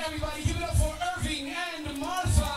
Everybody give it up for Irving and Martha.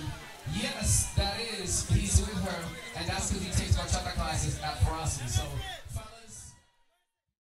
Yes, that is. He's with her, and that's because he takes bachata classes at Ferocity. So